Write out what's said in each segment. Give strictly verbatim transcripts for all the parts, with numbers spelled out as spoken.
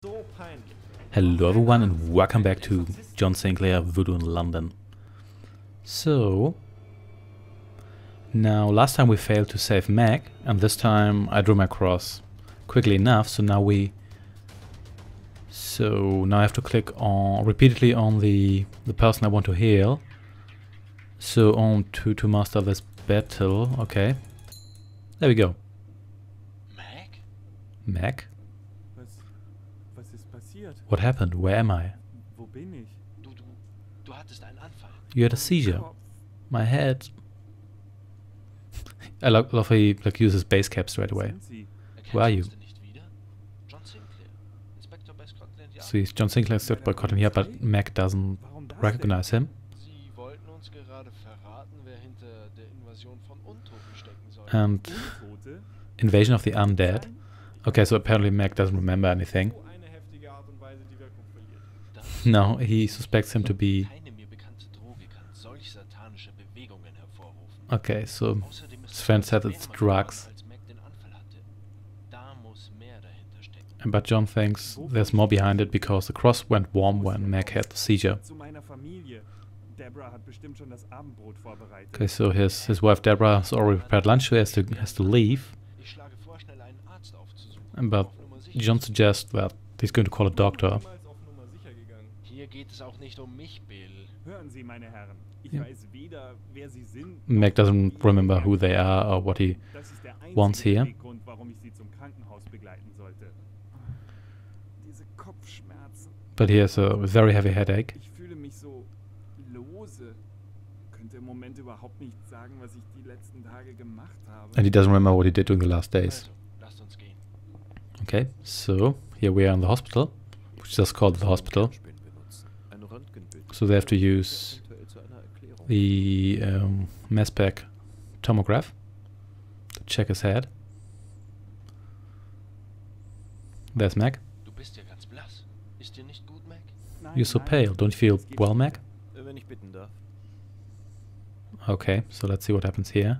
Hello everyone and welcome back to John Sinclair Voodoo in London. So, now last time we failed to save Meg, and this time I drew my cross quickly enough, so now we... So now I have to click on repeatedly on the, the person I want to heal. So on to, to master this battle, okay. There we go. Meg? Meg? Was, was ist passiert? What happened? Where am I? Wo bin ich? Du, du, du hattest einen Anfall. You had a seizure. Kopf. My head. I lo love how he like uses base cap straight away. Sind Sie? Where are you? Erkennst du nicht wieder? John Sinclair. Inspektor bei Scotland Yard. So he's John Sinclair stood by Cotton here, but Meg doesn't Warum das recognize him. Sie wollten uns gerade verraten, wer hinter der Invasion von Untoten stecken soll. And denn? Untote? invasion of the undead. Okay, so apparently Meg doesn't remember anything. So eine heftige Art und Weise die Wirkung verliert. Das No, he suspects him to be... keine mir bekannte Droge kann solch satanische Bewegungen hervorrufen. Okay, so Außerdem ist his es friend alles said mehr it's geworden, drugs. als Meg den Anfall hatte. Da muss mehr dahinter stecken. But John thinks there's more behind it because the cross went warm when Meg had the seizure. Zu meiner Familie. Deborah hat bestimmt schon das Abendbrot vorbereitet. Okay, so his his wife Deborah has already prepared lunch, so he has to has to leave. Ich schlage vor, schnell einen Arzt aufzusuchen. But Auf Nummer sicher John zu gehen. suggests that he's going to call a doctor. Niemals auf Nummer sicher gegangen. Hier geht es auch nicht um mich, Bill. Hören Sie, meine Herren. Ich Ja. weiß weder, wer Sie sind. Meg noch doesn't wie remember Sie who they are or what he... Das ist der wants einzige here. Beweggrund, warum ich Sie zum Krankenhaus begleiten sollte. Diese Kopfschmerzen. But he has a very heavy headache. Ich fühle mich so lose. Könnte im Moment überhaupt nicht sagen, was ich die letzten Tage gemacht habe. And he doesn't remember what he did during the last days. Also, lasst uns gehen. Okay, so here we are in the hospital, which is just called the hospital. So they have to use the um, Mespec tomograph to check his head. There's Meg. Du bist ja ganz blass. Ist dir nicht gut, Meg? Nein, You're so nein, pale. Don't you feel es geht well, schon. Meg? Wenn ich bitten darf. Okay, so let's see what happens here.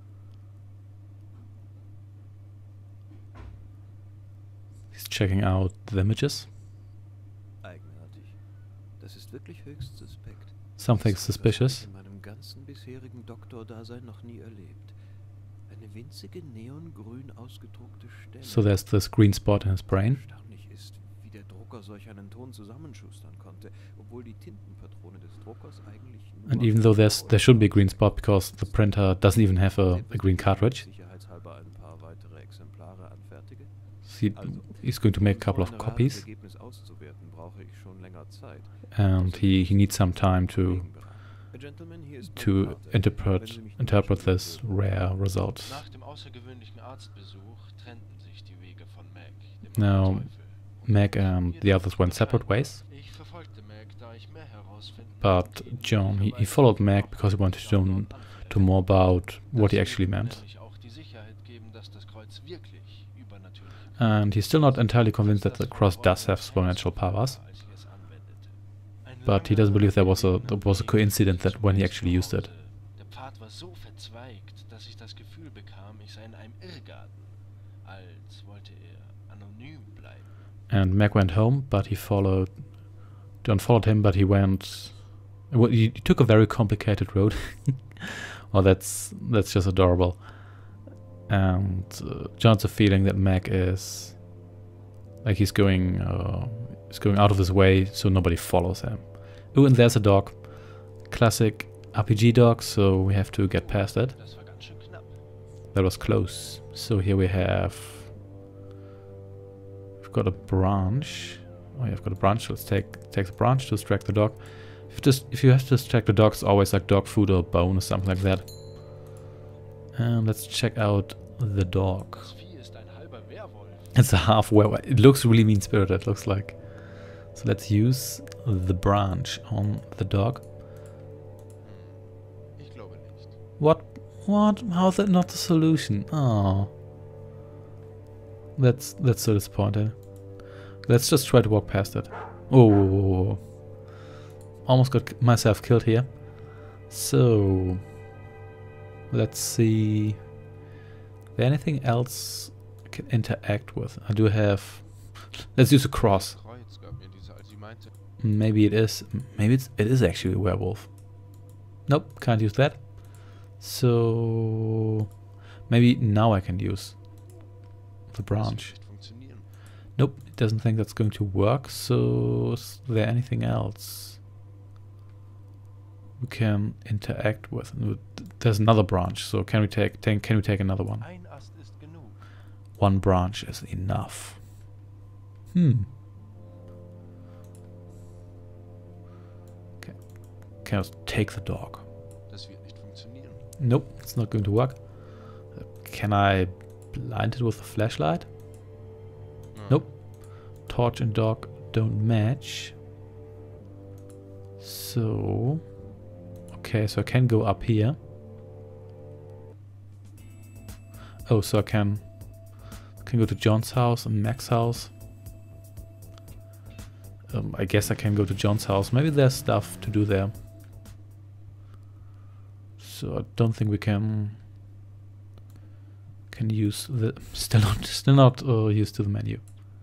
He's checking out the images. Eigenartig. Das ist wirklich höchst suspekt. Something Das habe suspicious. ich in meinem ganzen bisherigen Doktordasein noch nie erlebt. Eine winzige neongrün ausgedruckte Stelle. So there's this green spot in his brain. Erstaunlich ist, wie der Drucker solch einen Ton zusammenschustern konnte, obwohl die Tintenpatrone des Druckers eigentlich nur And even though there's there shouldn't be a green spot because the printer doesn't even have a, a green cartridge. sicherheitshalber ein paar weitere Exemplare anfertige. He, he's going to make a couple of copies. Ergebnis auszuwerten, brauche ich schon länger Zeit. And he, he needs some time to Gentlemen, hier ist to meine Karte. Wenn interpret Sie mich interpret nicht this rare result. Nach dem außergewöhnlichen Arztbesuch trennten sich die Wege von Meg, dem Now, Teufel. Meg and the others went separate ways, Ich verfolgte Meg, da ich mehr herausfinden but wollte, John, he, he followed Meg because he wanted to know to more about what he actually meant. Nämlich auch die Sicherheit geben, dass das Kreuz wirklich übernatürliche And he's still not entirely convinced that the cross does have supernatural powers, als ich es anwendete. Ein but he langer, doesn't believe there was a there was a coincidence that when he actually used it. Der Pfad war so verzweigt, dass ich das Gefühl bekam, ich sei in einem Irrgarten, als wollte er anonym bleiben. And Meg went home, but he followed. John followed him, but he went. Well, he, he took a very complicated road. Well, that's that's just adorable. And uh, John's a feeling that Meg is like he's going uh, he's going out of his way so nobody follows him. Oh, and there's a dog, classic R P G dog. So we have to get past it. Das war ganz schön knapp. That was close. So here we have. We've got a branch. Oh, yeah, I've got a branch. Let's take take the branch to distract the dog. If just if you have to distract the dog, it's always like dog food or bone or something like that. And let's check out the dog. Das Vieh ist ein halber Werwolf. It's a half werewolf. It looks really mean spirited. Looks like. So let's use the branch on the dog. Ich glaube nicht. What? What? How's that not the solution? Oh. That's that's so disappointing. Let's just try to walk past it. Oh. Almost got k- myself killed here. So. Let's see. Is there anything else I can interact with? I do have Let's use a cross. Kreuz gab mir diese, als sie meinte. Maybe it is. Maybe it's, it is actually a werewolf. Nope, can't use that. So maybe now I can use the Das wird branch. nicht funktionieren. Nope, it doesn't think that's going to work. So is there anything else we can interact with? There's another branch. So can we take, take can we take another one? Ein Ast ist genug. One branch is enough. Hmm. Okay. Can I take the dog? Das wird nicht funktionieren. Nope, it's not going to work. Uh, Can I blind it with a flashlight? Ah, Nope. Torch and dog don't match. So... Okay, so I can go up here. Oh, so I can... can go to John's house and Mac's house. Um, I guess I can go to John's house. Maybe there's stuff to do there. So I don't think we can can use the still not still not uh, used to the menu.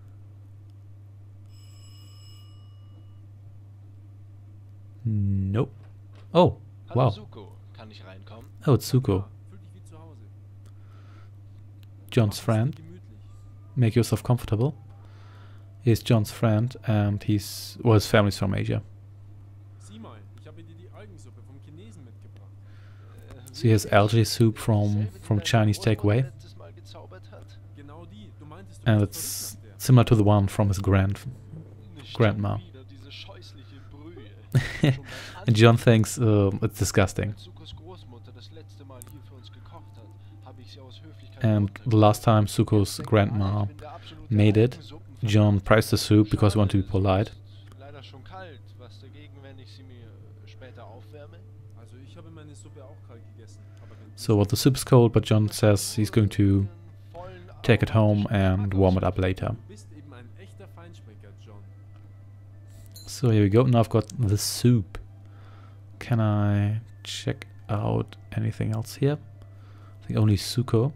Nope. Oh, Hallo wow. Suko, kann ich reinkommen? Oh, it's Suko, Fühl dich wie zu Hause. John's Mach es friend. gemütlich. Make yourself comfortable. He's John's friend and he's well, his family's from Asia. Sieh mal, ich habe dir die Algensuppe vom Chinesen mitgebracht. So he has algae soup from from Chinese takeaway, Letztes Mal gezaubert hat. Genau die. Du meintest, du and bist it's verrückt nach der. similar to the one from his grand. Nicht Grandma. schon wieder diese scheußliche Brühe. Schon beim And John thinks uh, it's disgusting. Als Sukos Großmutter das letzte Mal hier für uns gekocht hat, habe ich sie aus Höflichkeit And runtergeholt. the last time Suko's grandma Ich bin der absolute made it, Algensuppenfan. John priced the soup because he wanted to be polite. Ist leider schon kalt. Was dagegen, wenn ich sie mir später aufwärme? Also ich habe meine Suppe auch kalt gegessen. Aber wenn du So well, the soup is cold, but John says he's going to take it home and warm it up later. Du bist eben ein echter Feinschmecker, John. So here we go. Now I've got the soup. Can I check out anything else here? I think only Suko.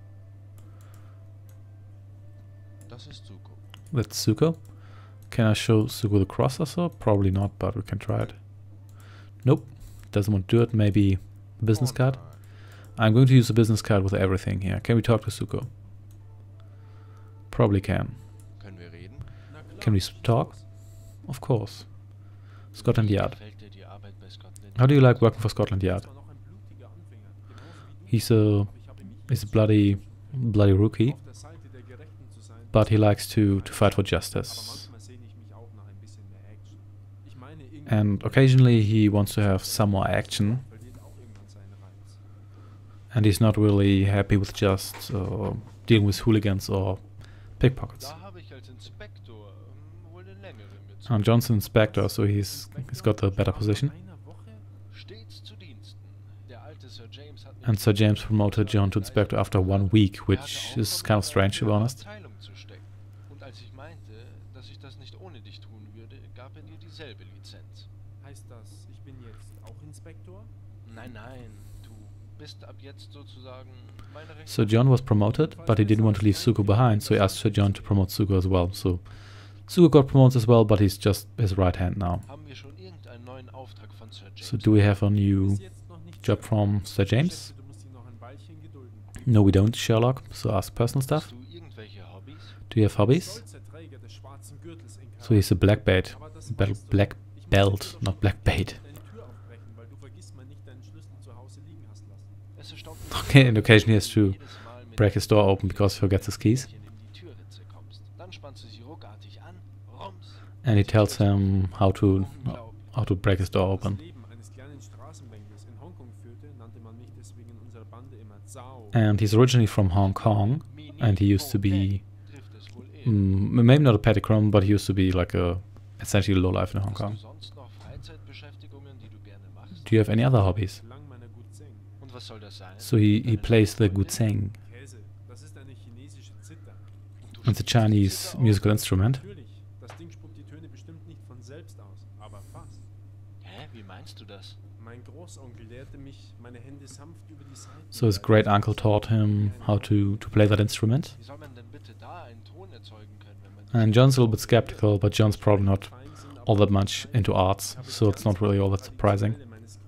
Das ist Suko. That's Suko. Can I show Suko the cross also? Probably not, but we can try it. Nope. Doesn't want to do it. Maybe the business Oh card? nein. I'm going to use the business card with everything here. Can we talk to Suko? Probably can. Können wir reden? Na klar, Can we schieß talk? los. Of course. Scotland Yard. Gefällt dir die Arbeit bei Scotland How do you Yard? like working for Scotland Yard? Das war noch ein blutiger Anfänger, genauso wie du. He's a Aber ich habe mich he's a jetzt bloody bloody rookie, auf der Seite der Gerechten zu sein. but he likes to to fight for Aber justice. manchmal sehne ich mich auch nach ein bisschen mehr Action. Ich meine, irgendwie And occasionally he wants to have some more action, verliert auch irgendwann seinen Reiz. and he's not really happy with just uh, dealing with hooligans or pickpockets. Da habe ich als Inspektor ähm, wohl den längeren gezogen. And John's an inspector, so he's he's got the better position. Einer Woche? Stets zu Diensten. Der alte Sir James hat mich And Sir James promoted John to inspector after one week, Er hatte which is kind of aufgefordert, strange, to be in eine honest. Abteilung zu stecken. Und als ich meinte, dass ich das nicht ohne dich tun würde, gab er dir dieselbe Lizenz. Heißt das, ich bin jetzt auch Inspektor? Nein, nein, du bist ab jetzt sozusagen meine Rechte. So John was promoted, but he didn't want to leave Suko behind, so he asked Sir John to promote Suko as well. So Suko got promoted as well, but he's just his right hand now. Haben wir schon irgendeinen neuen Auftrag von Sir James? So do we have a new Bis jetzt noch nicht job so. from Sir Ich James? schätze, du musst dich noch ein Weilchen gedulden. No, we don't, Sherlock. So ask personal Hast stuff. du irgendwelche Hobbys? Do you have hobbies? Stolzer Träger des schwarzen Gürtels in So he's a black belt. Aber das Bel- weißt du. black Ich meine, belt, ich will doch not schon black nicht bait. deine Tür aufbrechen, weil du vergisst mal nicht deinen Schlüssel zu Hause liegen hast lassen. Es erstaunt mich Okay, sehr, and occasionally he has dass du to jedes Mal mit break his door open because he forgets his keys. in die Türritze kommst. Dann spannst du sie ruckartig an, rums. And he tells him how to Unglaublich. how to break his door Das open. Leben eines kleinen Straßenbänkers in Hongkong führte, nannte man mich deswegen in unserer Bande immer Zhao. And he's originally from Hong Kong, and he used to be Trifft es wohl eher. mm, maybe not a petty criminal, but he used to be like a essentially low life in Hong Hast du Kong. sonst noch Freizeitbeschäftigungen, die du gerne machst? Do you have any other hobbies? Lang meiner Guzeng. Und was soll das sein? So he, he Deine plays the Freundin? guzheng. Käse, das ist eine chinesische Zither. Du It's a spielst Chinese Zither auf? musical instrument. Natürlich, das Ding spuckt die Töne bestimmt nicht von selbst aus, aber fast. Hä, wie meinst du das? Mein Großonkel lehrte mich, meine Hände sanft über die Seiten. So his great uncle taught him how to, to play that instrument. Wie soll man denn bitte da einen Ton erzeugen können, wenn man And John's a little bit skeptical, but John's probably not all that much into arts, so it's not really all that surprising.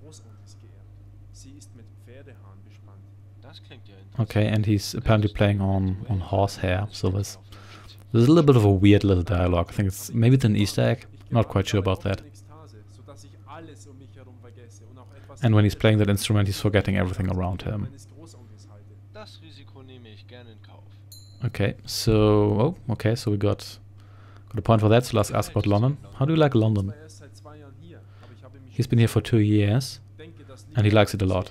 Das klingt ja interessant. Okay, and he's apparently playing on, on horsehair, so there's, there's a little bit of a weird little dialogue. I think it's, maybe it's an Easter egg, not quite sure about that. And when he's playing that instrument, he's forgetting everything around him. Das Risiko nehme ich gern in Kauf. Okay, so, oh, okay, so we got, got a point for that, so let's ask about London. How do you like London? He's been here for two years, and he likes it a lot.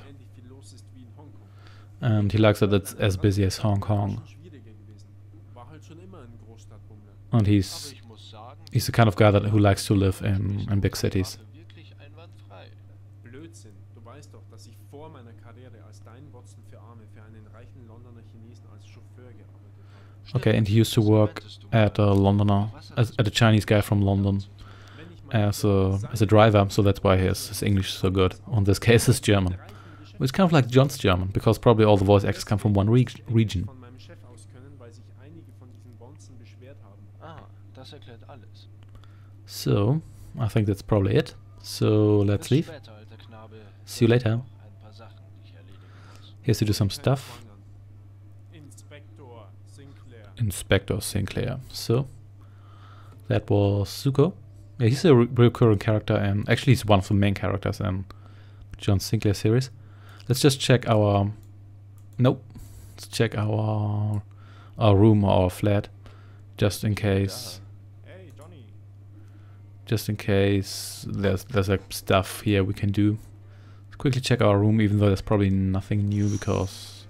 And he likes that it's as busy as Hong Kong. And he's, Ich muss sagen, he's the kind of guy that who likes to live in, in big cities. war wirklich einwandfrei. Blödsinn. Du weißt doch, dass ich vor meiner Karriere als dein Watson für Arme für einen reichen Londoner Chinesen als Chauffeur gearbeitet habe. Okay, and he used to work at a Londoner, as, at a Chinese guy from London as a, as a driver, so that's why his, his English is so good. In this case, is German. It's kind of like John's German, because probably all the voice actors come from one reg region. Von meinem Chef aus können, weil sich einige von diesen Bonzen beschwert haben. Ah, das erklärt alles. So, I think that's probably it. So, let's Bis leave. später, alter Knabe. See you later. Noch ein paar Sachen, die ich erledigen muss. He has to do some stuff. Inspektor Sinclair. Inspector Sinclair. So, that was Zuko. Yeah, he's a re recurring character, and actually he's one of the main characters in John Sinclair series. Let's just check our... Nope. Let's check our our room or our flat, just in case. Hey, Johnny. Just in case there's there's like stuff here we can do. Let's quickly check our room, even though there's probably nothing new because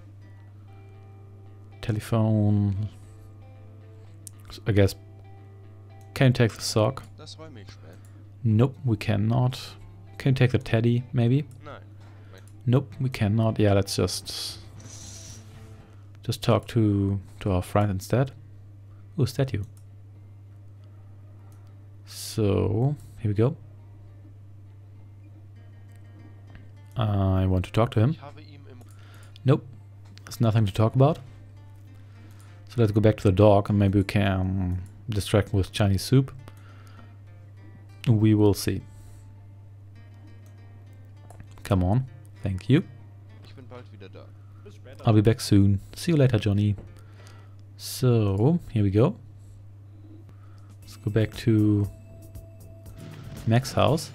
telephone. I guess. Can you take the sock? Das räume ich später. Nope, we cannot. Can you take the teddy? Maybe. Nein. Nope, we cannot. Yeah, let's just just talk to to our friend instead. Who's that you? So here we go. I want to talk to him. Ich habe ihm im Nope, there's nothing to talk about. So let's go back to the dog and maybe we can distract him with Chinese soup. We will see. Come on, thank you. Ich bin bald wieder da. Bis später. I'll be back soon. See you later, Johnny. So, here we go. Let's go back to Mac's house.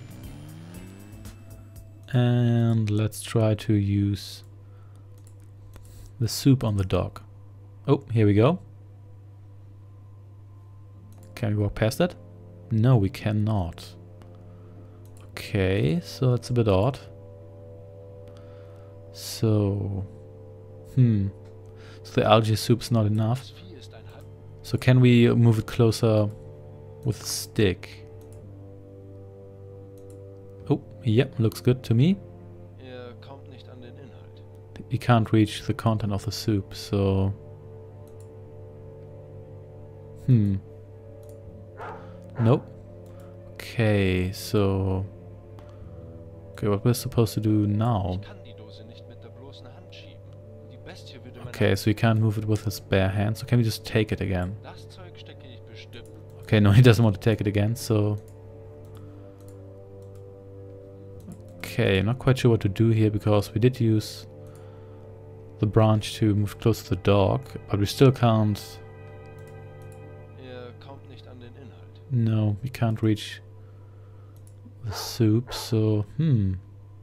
And let's try to use the soup on the dog. Oh, here we go. Can we walk past that? No, we cannot. Okay, so that's a bit odd. So, hmm. So the algae soup's not enough. Das Vieh ist ein halb. So can we move it closer with a stick? Oh, yep, looks good to me. Er kommt nicht an den Inhalt. You can't reach the content of the soup, so... Hmm. Nope. Okay, so... Okay, what we're supposed to do now? Ich kann die Dose nicht mit der bloßen Hand schieben. Die Bestie würde meine Okay, so you can't move it with his bare hand, so can we just take it again? Das Zeug stecke ich bestimmt. Okay, no, he doesn't want to take it again, so... Okay, not quite sure what to do here, because we did use the branch to move close to the dog, but we still can't... Er kommt nicht an den Inhalt. No, we can't reach the soup, so... Hmm...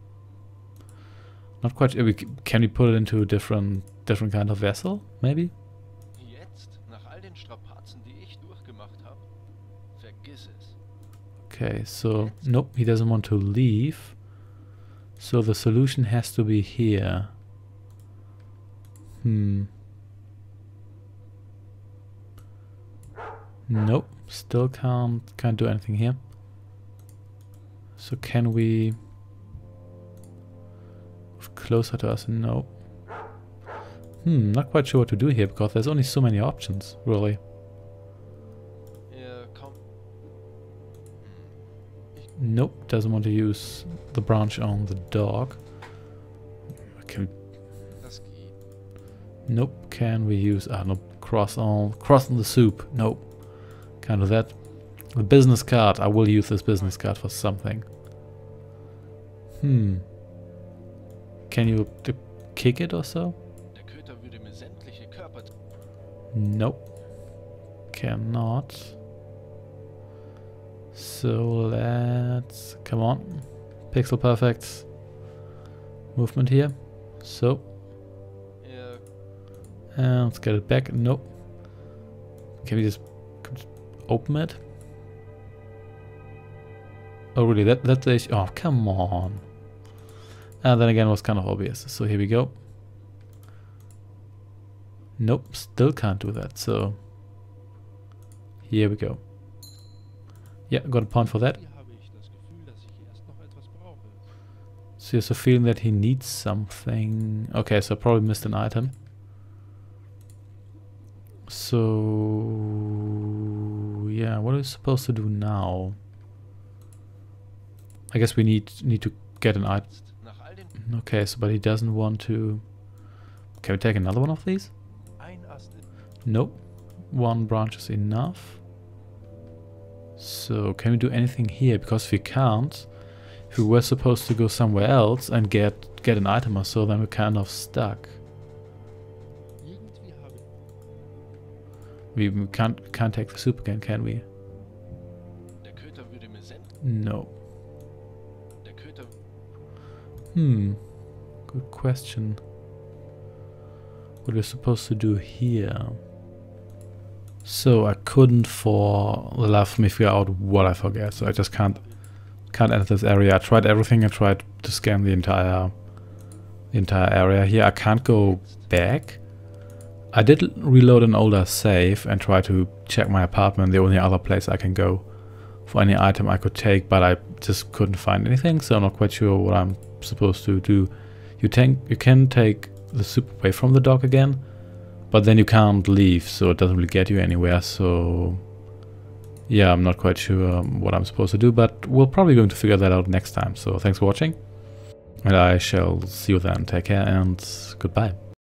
Not quite... uh, we c- Can we put it into a different, different kind of vessel, maybe? Jetzt, nach all den Strapazen, die ich durchgemacht habe, vergiss es. Okay, so... Nope, he doesn't want to leave. So the solution has to be here. Hmm. Nope, still can't can't do anything here. So can we move closer to us? No. Hmm, not quite sure what to do here because there's only so many options, really. Er kommt. Nope, doesn't want to use the branch on the dog. Can we, Das geht. nope, can we use, ah, no, cross on, cross on the soup. Nope, Can't do that. The business card. I will use this business card for something. Hmm. Can you d kick it or so? Der Köter würde mir sämtliche Körper... Nope. Cannot. So let's... Come on. Pixel perfect. Movement here. So. Er... And let's get it back. Nope. Can we just, can we just open it? Oh really? That that's the issue. Oh come on. And then again it was kind of obvious. So here we go. Nope, still can't do that. So here we go. Yeah, got a point for that. Hier habe ich das Gefühl, dass ich erst noch etwas brauche. So you're so feeling that he needs something. Okay, so I probably missed an item. So yeah, what are we supposed to do now? I guess we need need to get an item. Nach all den... Okay, so but he doesn't want to. Can we take another one of these? Ein Ast in... Nope. One branch is enough. So can we do anything here? Because if we can't, if we were supposed to go somewhere else and get get an item or so, then we're kind of stuck. Irgendwie habe ich... We, we can't can't take the soup again, can we? Der Köter würde mir sämtliche... No. Der Köter... Hmm. Good question. What we're supposed to do here? So I couldn't for the life of me figure out what I forget. So I just can't can't enter this area. I tried everything. I tried to scan the entire the entire area here. I can't go back. I did reload an older save and try to check my apartment. The only other place I can go for any item I could take, but I just couldn't find anything. So I'm not quite sure what I'm supposed to do. You take you can take the soup away from the dog again, but then you can't leave, so it doesn't really get you anywhere. So yeah, I'm not quite sure um, what I'm supposed to do, but we're probably going to figure that out next time. So thanks for watching, and I shall see you then. Take care and goodbye.